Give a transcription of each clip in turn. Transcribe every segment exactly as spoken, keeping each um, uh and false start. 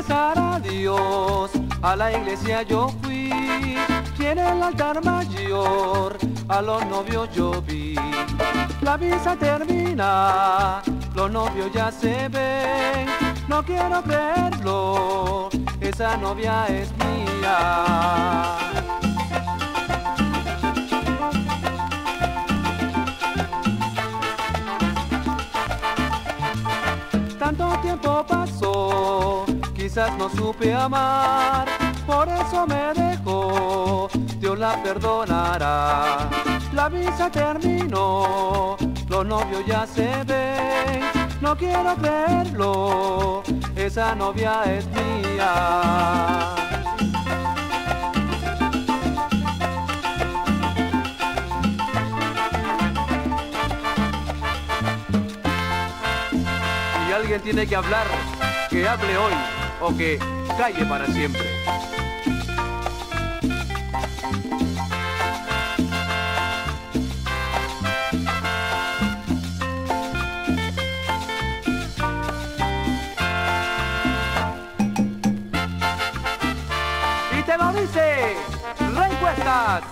rezar a Dios, a la iglesia yo fui, y en el altar mayor a los novios yo vi. La misa termina, los novios ya se ven, no quiero creerlo, esa novia es mía. Tanto tiempo pasó, quizás no supe amar, por eso me dejó, Dios la perdonará. La misa terminó, los novios ya se ven, no quiero creerlo, esa novia es mía. Si alguien tiene que hablar, que hable hoy o que calle para siempre. Y te lo dice Rey Cuestas.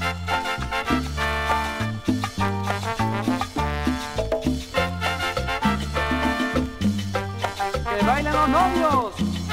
¡Que bailen los novios!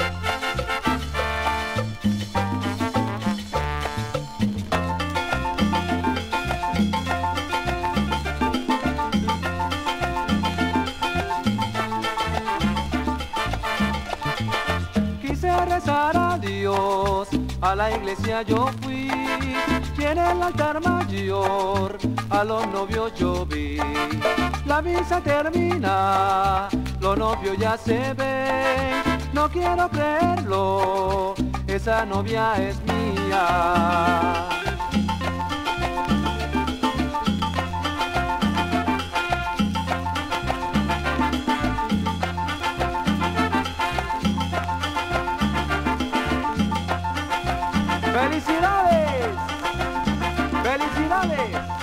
Quise rezar a Dios, a la iglesia yo fui, y en el altar mayor a los novios yo vi. La misa termina, los novios ya se ven, no quiero creerlo, esa novia es mía. ¡Felicidades! ¡Felicidades!